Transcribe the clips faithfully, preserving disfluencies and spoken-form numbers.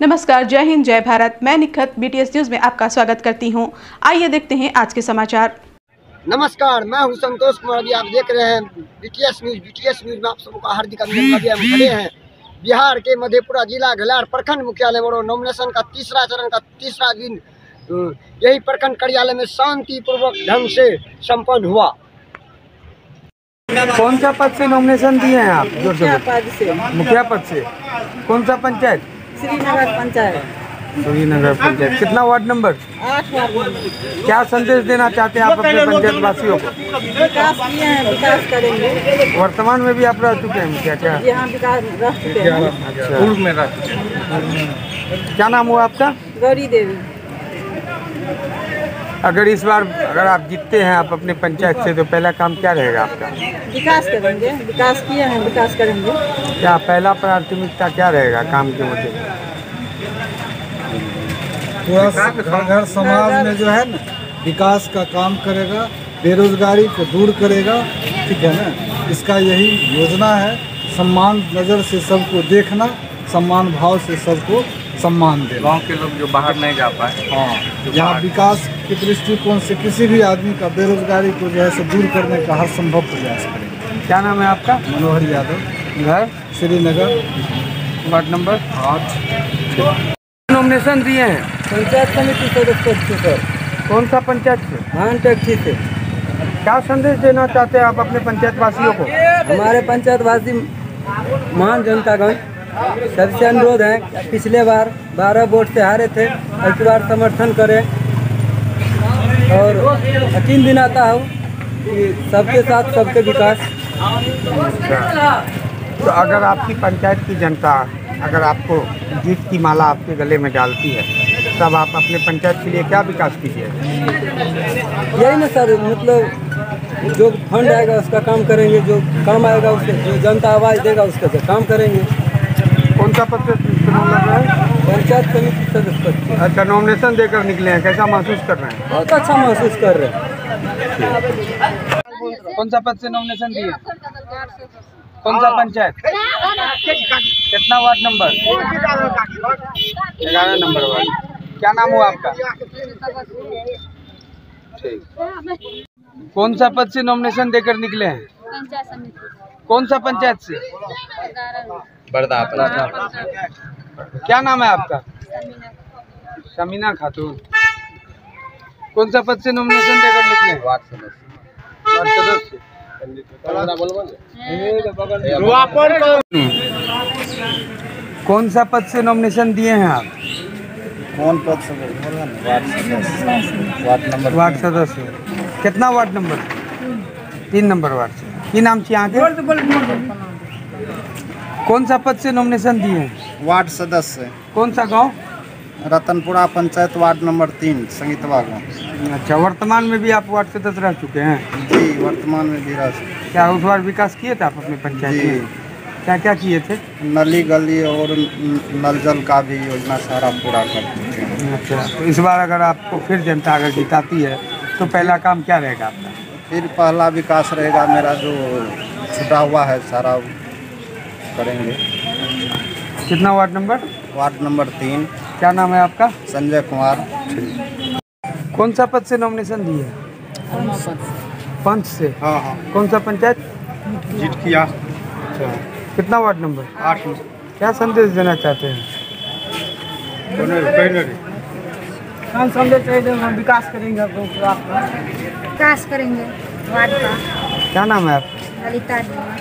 नमस्कार, जय हिंद, जय भारत। मैं निखत बीटीएस न्यूज में आपका स्वागत करती हूं। आइए देखते हैं आज के समाचार। नमस्कार, मैं हूं संतोष कुमार। अभी आप देख रहे हैं बीटीएस न्यूज। बीटीएस न्यूज में आप सबका हार्दिक अभिनंदन। हम खड़े हैं बिहार के मधेपुरा जिला घलार प्रखंड मुख्यालय में। नॉमिनेशन का तीसरा चरण का तीसरा दिन यही प्रखंड कार्यालय में शांतिपूर्वक ढंग से संपन्न हुआ। कौन सा पद से नॉमिनेशन दिए हैं आप? मुखिया पद से। मुखिया पद से कौन सा पंचायत? श्रीनगर पंचायत। श्रीनगर पंचायत। कितना वार्ड नंबर? आठ वार्ड नंबर। क्या संदेश देना चाहते हैं आप अपने पंचायत वासियों को? विकास किए हैं, विकास करेंगे। वर्तमान में भी आप रह चुके हैं क्या? क्या यहाँ विकास रह चुके हैं। अच्छा, पूर्व में रह चुके हैं। क्या नाम हुआ आपका? गौरी देवी। अगर इस बार अगर आप जीतते हैं आप अपने पंचायत से, तो पहला काम क्या रहेगा आपका? विकास करेंगे, विकास किए हैं, विकास करेंगे। क्या पहला प्राथमिकता क्या रहेगा काम के मुद्दे? पूरा घर घर समाज में जो है ना विकास का काम करेगा, बेरोजगारी को दूर करेगा, ठीक है ना। इसका यही योजना है। सम्मान नज़र से सबको देखना, सम्मान भाव से सबको सम्मान देना। गाँव के लोग जो बाहर नहीं जा पाए, हाँ, यहाँ विकास के दृष्टिकोण से किसी भी आदमी का बेरोजगारी को जो है से दूर करने का हर संभव प्रयास करेंगे। क्या नाम है आपका? मनोहर यादव, घर श्रीनगर, वार्ड नंबर आठ। नॉमिनेशन दिए हैं पंचायत समिति सदस्य सर। कौन सा पंचायत से? धान टैक्सी से। क्या संदेश देना चाहते हैं आप अपने पंचायत वासियों को? हमारे पंचायत वासी महान जनतागण सबसे अनुरोध है, पिछले बार बारह वोट से हारे थे, इस बार समर्थन करें। और यकीन दिलाता हूँ कि सबके साथ सबके विकास। तो अगर आपकी पंचायत की जनता अगर आपको जीत की माला आपके गले में डालती है, तब आप अपने पंचायत के लिए क्या विकास कीजिए? यही ना सर, मतलब जो फंड आएगा उसका काम करेंगे, जो काम आएगा उसके, जो जनता आवाज़ देगा उसका काम करेंगे। कौन सा पद से चुनाव लड़ रहे हैं? पंचायत समिति सदस्य। अच्छा, नॉमिनेशन देकर निकले हैं, कैसा महसूस कर रहे हैं? बहुत अच्छा महसूस कर रहे हैं। कौन सा पद से नॉमिनेशन दिए? कौन सा पंचायत? कितना वार्ड नंबर? ग्यारह नंबर वार्ड। क्या नाम हुआ आपका? ठीक। कौन सा पद से नॉमिनेशन देकर निकले हैं? पंचायत समिति। कौन सा पंचायत से? बरदा। क्या नाम है आपका? समीना खातून। कौन सा पद से नॉमिनेशन देकर निकले? वार्ड सदस्य। वार्ड सदस्य। कौन सा पद से नॉमिनेशन दिए हैं आप? कौन पद से? वार्ड सदस्य। वार्ड नंबर वार्ड सदस्य। कितना वार्ड नंबर? तीन नंबर वार्ड से। की नाम चाहिए आगे? कौन सा पद से नॉमिनेशन दिए हैं? वार्ड सदस्य। कौन सा गांव? रतनपुरा पंचायत, वार्ड नंबर तीन, संगीतवा गाँव। अच्छा, वर्तमान में भी आप वार्ड सदस्य रह चुके हैं? जी, वर्तमान में भी रह चुके। क्या उस बार विकास किए थे आप अपने पंचायत में? क्या क्या किए थे? नली गली और नल जल का भी योजना सारा पूरा कर चुके हैं। अच्छा, तो इस बार अगर आपको फिर जनता अगर जिताती है, तो पहला काम क्या रहेगा आपका? फिर पहला विकास रहेगा मेरा, जो छुटा हुआ है सारा करेंगे। कितना वार्ड नंबर? वार्ड नंबर तीन। क्या नाम है आपका? संजय कुमार। कौन सा पद से नॉमिनेशन दिए? पंच से। हाँ हाँ। कौन सा पंचायत? जीत किया। अच्छा, कितना वार्ड नंबर? आठ। क्या संदेश देना चाहते हैं? हम संदेश हम विकास करेंगे, विकास करेंगे वार्ड का। क्या नाम है आपका? ललिता जी।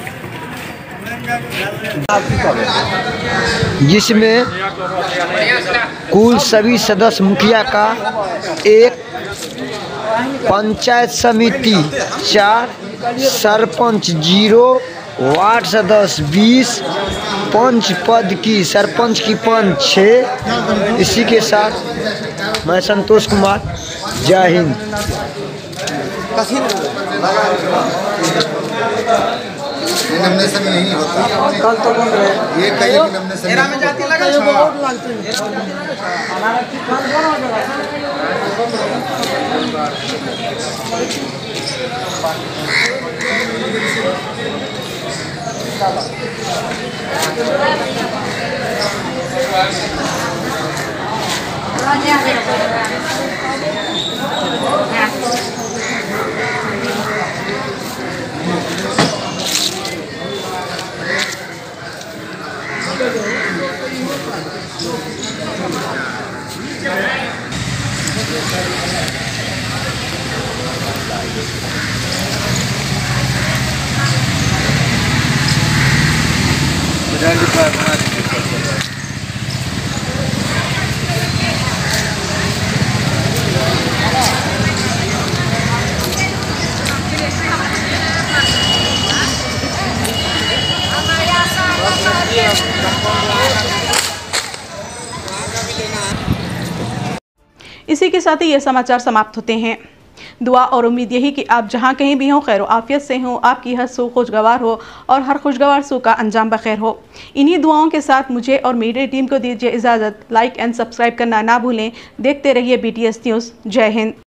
जिसमें कुल सभी सदस्य मुखिया का एक, पंचायत समिति चार, सरपंच जीरो, वार्ड सदस्य बीस, पंच पद की सरपंच की पंच छः। इसी के साथ मैं संतोष कुमार, जय हिंद। नॉमिनेशन नहीं होता कल तो बोल रहे ये कहीं नॉमिनेशन में जाती लगा छा इसी के साथ ही ये समाचार समाप्त होते हैं। दुआ और उम्मीद यही कि आप जहाँ कहीं भी हों खैर आफियत से हों, आपकी हर सू खुशगवार हो और हर खुशगवार सू का अंजाम बखैर हो। इन्हीं दुआओं के साथ मुझे और मेरी टीम को दीजिए इजाज़त। लाइक एंड सब्सक्राइब करना ना भूलें। देखते रहिए बीटीएस न्यूज़। जय हिंद।